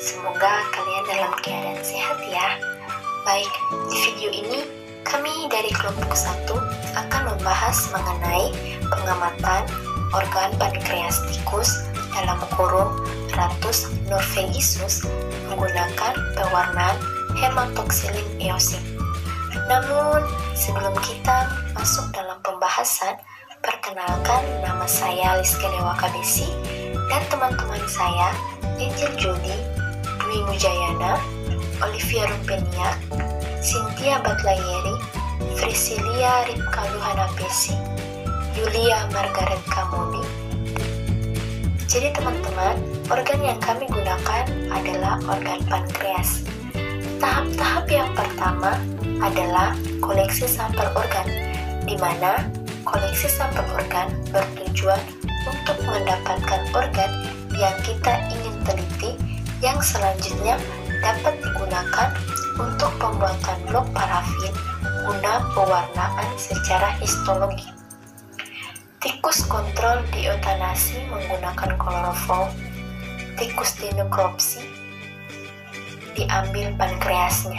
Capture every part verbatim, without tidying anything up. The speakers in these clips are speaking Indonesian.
Semoga kalian dalam keadaan sehat ya. Baik, di video ini kami dari kelompok satu akan membahas mengenai pengamatan organ pankreas tikus dalam kurung Ratus norvegisus menggunakan pewarnaan hematoxylin eosin. Namun, sebelum kita masuk dalam pembahasan, perkenalkan nama saya Liska Dewa Kabesi dan teman-teman saya Angel Jody, Dwi Mujayana, Olivia Rumpeniak, Cynthia Batlayeri, Frisilia Ripka Luhanapesi, Yulia Margaret Kamoni. Jadi teman-teman, organ yang kami gunakan adalah organ pankreas. Tahap-tahap yang pertama adalah koleksi sampel organ, di mana koleksi sampel organ bertujuan untuk mendapatkan organ yang kita ingin teliti, yang selanjutnya dapat digunakan untuk pembuatan blok parafin guna pewarnaan secara histologi. Tikus kontrol dieutanasi menggunakan kloroform. Tikus dinekropsi, diambil pankreasnya.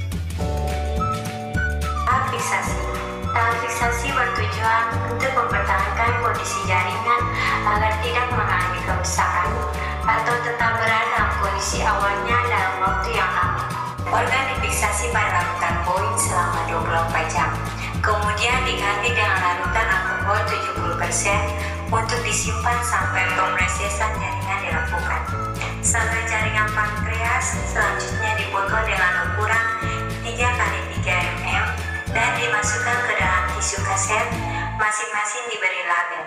Tahap fiksasi. Tahap fiksasi bertujuan untuk mempertahankan kondisi jaringan agar tidak mengalami kerusakan atau tetap berada dalam kondisi awalnya dalam waktu yang lama. Organ difiksasi pada larutan boin selama dua puluh empat jam. Kemudian diganti dengan larutan alkohol tujuh puluh persen untuk disimpan sampai pemrosesan jaringan dilakukan. Saluran jaringan pankreas selanjutnya dipotong dengan ukuran tiga kali tiga milimeter dan dimasukkan ke dalam tisu kaset, masing-masing diberi label.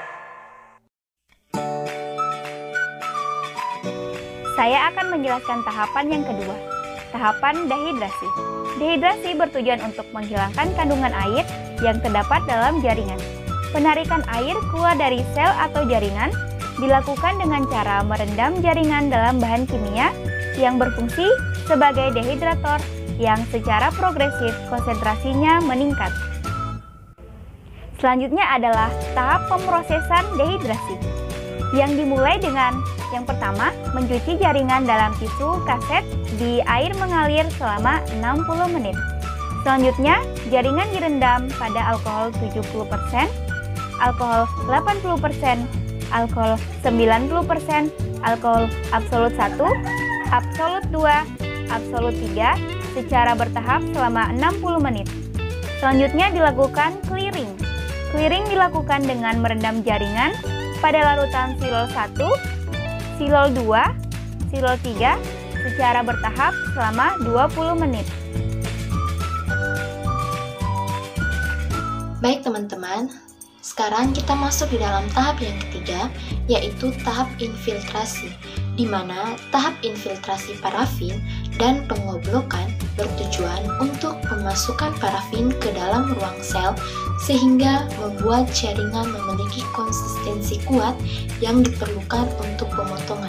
Saya akan menjelaskan tahapan yang kedua, tahapan dehidrasi. Dehidrasi bertujuan untuk menghilangkan kandungan air yang terdapat dalam jaringan. Penarikan air keluar dari sel atau jaringan dilakukan dengan cara merendam jaringan dalam bahan kimia yang berfungsi sebagai dehidrator yang secara progresif konsentrasinya meningkat. Selanjutnya adalah tahap pemrosesan dehidrasi, yang dimulai dengan yang pertama, mencuci jaringan dalam tisu kaset di air mengalir selama enam puluh menit. Selanjutnya, jaringan direndam pada alkohol tujuh puluh persen, alkohol delapan puluh persen, alkohol sembilan puluh persen, alkohol absolut satu, absolut dua, absolut tiga, secara bertahap selama enam puluh menit. Selanjutnya dilakukan clearing. Clearing dilakukan dengan merendam jaringan pada larutan silol satu, silol dua, silol tiga secara bertahap selama dua puluh menit. Baik teman-teman, sekarang kita masuk di dalam tahap yang ketiga, yaitu tahap infiltrasi, di mana tahap infiltrasi parafin dan pengoblokan bertujuan untuk memasukkan parafin ke dalam ruang sel sehingga membuat jaringan memiliki konsistensi kuat yang diperlukan untuk pemotongan.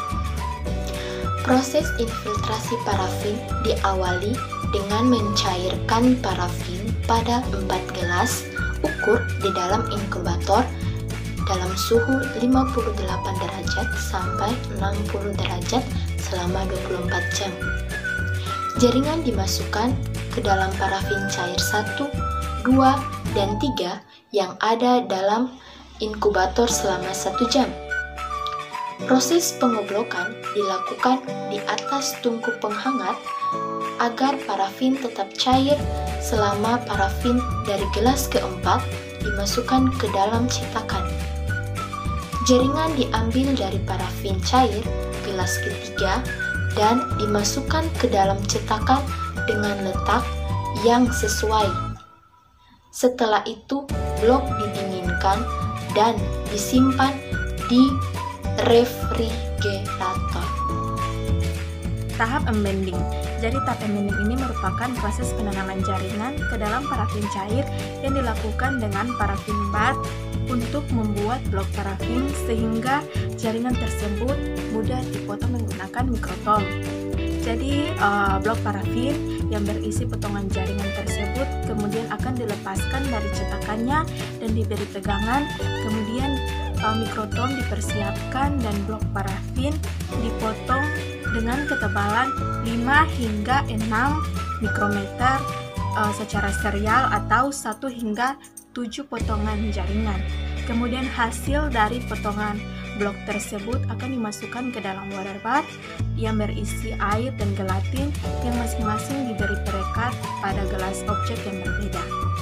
Proses infiltrasi parafin diawali dengan mencairkan parafin pada empat gelas ukur di dalam inkubator dalam suhu lima puluh delapan derajat sampai enam puluh derajat selama dua puluh empat jam. Jaringan dimasukkan ke dalam parafin cair satu, dua, dan tiga yang ada dalam inkubator selama satu jam. Proses pengoblokan dilakukan di atas tungku penghangat agar parafin tetap cair selama parafin dari gelas keempat dimasukkan ke dalam cetakan. Jaringan diambil dari parafin cair gelas ketiga dan dimasukkan ke dalam cetakan dengan letak yang sesuai. Setelah itu, blok didinginkan dan disimpan di refrigerator. Tahap embending. Jadi tahap embending ini merupakan proses penanaman jaringan ke dalam parafin cair yang dilakukan dengan parafin bat untuk membuat blok parafin sehingga jaringan tersebut mudah dipotong menggunakan mikrotom. Jadi uh, blok parafin yang berisi potongan jaringan tersebut kemudian akan dilepaskan dari cetakannya dan diberi pegangan, kemudian uh, mikrotom dipersiapkan dan blok parafin dipotong dengan ketebalan lima hingga enam mikrometer uh, secara serial atau satu hingga tujuh potongan jaringan. Kemudian hasil dari potongan blok tersebut akan dimasukkan ke dalam water bath yang berisi air dan gelatin yang masing-masing diberi perekat pada gelas objek yang berbeda.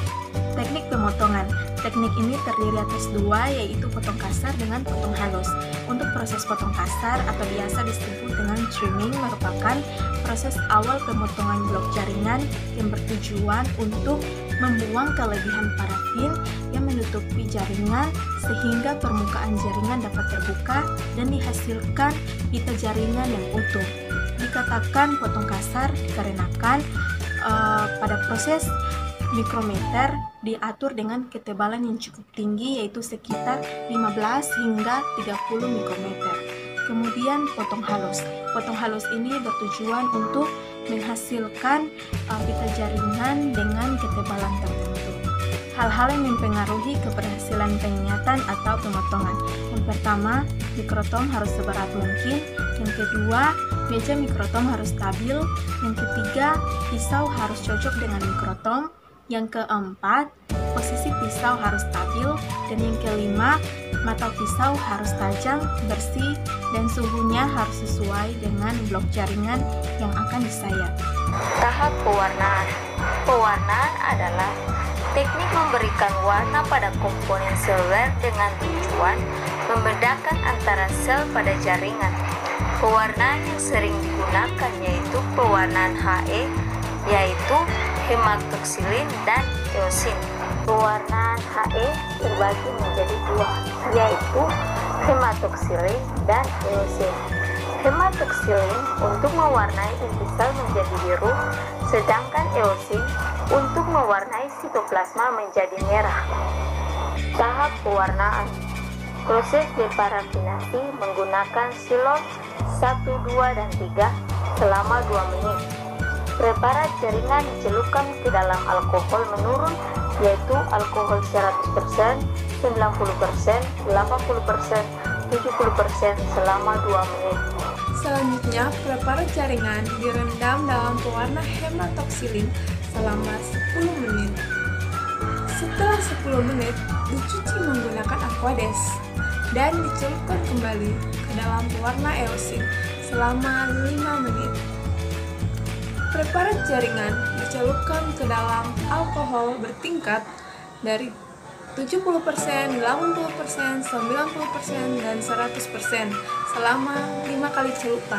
Teknik pemotongan. Teknik ini terdiri atas dua, yaitu potong kasar dengan potong halus. Untuk proses potong kasar atau biasa disebut dengan trimming merupakan proses awal pemotongan blok jaringan yang bertujuan untuk membuang kelebihan parafin yang menutupi jaringan sehingga permukaan jaringan dapat terbuka dan dihasilkan pita jaringan yang utuh. Dikatakan potong kasar dikarenakan uh, pada proses mikrometer diatur dengan ketebalan yang cukup tinggi, yaitu sekitar lima belas hingga tiga puluh mikrometer. Kemudian potong halus. Potong halus ini bertujuan untuk menghasilkan uh, pita jaringan dengan ketebalan tertentu. Hal-hal yang mempengaruhi keberhasilan pengingatan atau pemotongan. Yang pertama, mikrotom harus seberat mungkin. Yang kedua, meja mikrotom harus stabil. Yang ketiga, pisau harus cocok dengan mikrotom. Yang keempat, posisi pisau harus stabil. Dan yang kelima, mata pisau harus tajam, bersih, dan suhunya harus sesuai dengan blok jaringan yang akan disayat. Tahap pewarnaan. Pewarnaan adalah teknik memberikan warna pada komponen selware dengan tujuan membedakan antara sel pada jaringan. Pewarnaan yang sering digunakan yaitu pewarnaan H E, yaitu hematoksilin dan eosin. Pewarnaan H E terbagi menjadi dua, yaitu hematoksilin dan eosin. Hematoksilin untuk mewarnai intisal menjadi biru, sedangkan eosin untuk mewarnai sitoplasma menjadi merah. Tahap pewarnaan. Proses deparafinasi menggunakan silol satu, dua, dan tiga selama dua menit. Preparat jaringan dicelupkan ke dalam alkohol menurun, yaitu alkohol seratus persen, sembilan puluh persen, delapan puluh persen, tujuh puluh persen selama dua menit. Selanjutnya, preparat jaringan direndam dalam pewarna hematoksilin selama sepuluh menit. Setelah sepuluh menit, dicuci menggunakan aquades dan dicelupkan kembali ke dalam pewarna eosin selama lima menit. Preparat jaringan dicelupkan ke dalam alkohol bertingkat dari tujuh puluh persen, delapan puluh persen, sembilan puluh persen, dan seratus persen selama lima kali celupan.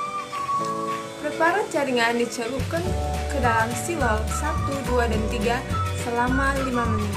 Preparat jaringan dicelupkan ke dalam silol satu, dua, dan tiga selama lima menit.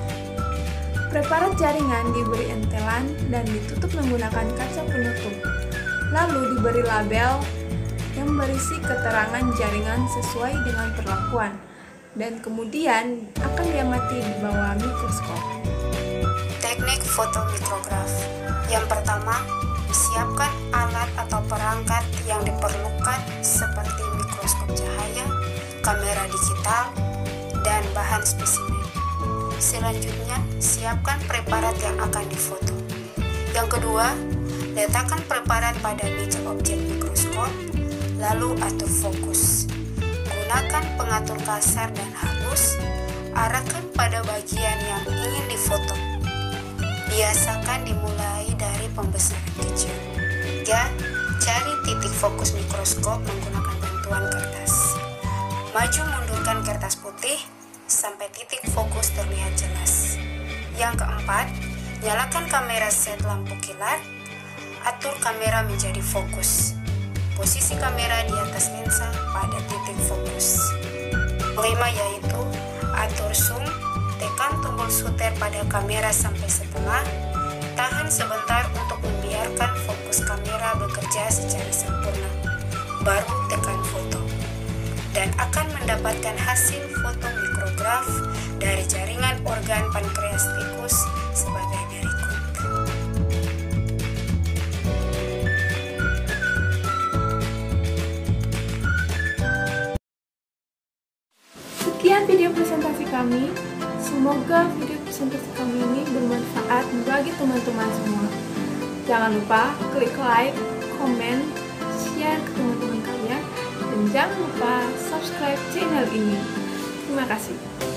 Preparat jaringan diberi entelan dan ditutup menggunakan kaca penutup. Lalu diberi label yang berisi keterangan jaringan sesuai dengan perlakuan, dan kemudian akan diamati di bawah mikroskop. Teknik fotomikrograf. Yang pertama, siapkan alat atau perangkat yang diperlukan seperti mikroskop cahaya, kamera digital, dan bahan spesimen. Selanjutnya, siapkan preparat yang akan difoto. Yang kedua, letakkan preparat pada meja objek mikroskop, lalu atur fokus. Gunakan pengatur kasar dan halus, arahkan pada bagian yang ingin difoto. Biasakan dimulai dari pembesaran kecil. Tiga. Cari titik fokus mikroskop menggunakan bantuan kertas. Maju mundurkan kertas putih sampai titik fokus terlihat jelas. Yang keempat, nyalakan kamera set lampu kilat. Atur kamera menjadi fokus. Posisi kamera di atas lensa pada titik fokus. Kelima yaitu atur zoom, tekan tombol shutter pada kamera sampai setengah, tahan sebentar untuk membiarkan fokus kamera bekerja secara sempurna, baru tekan foto. Dan akan mendapatkan hasil foto mikrograf dari jaringan organ pankreas tikus sebagai berikut. Sekian video presentasi kami. Semoga video presentasi kami ini bermanfaat bagi teman-teman semua. Jangan lupa klik like, komen, share ke teman-teman kalian, dan jangan lupa subscribe channel ini. Terima kasih.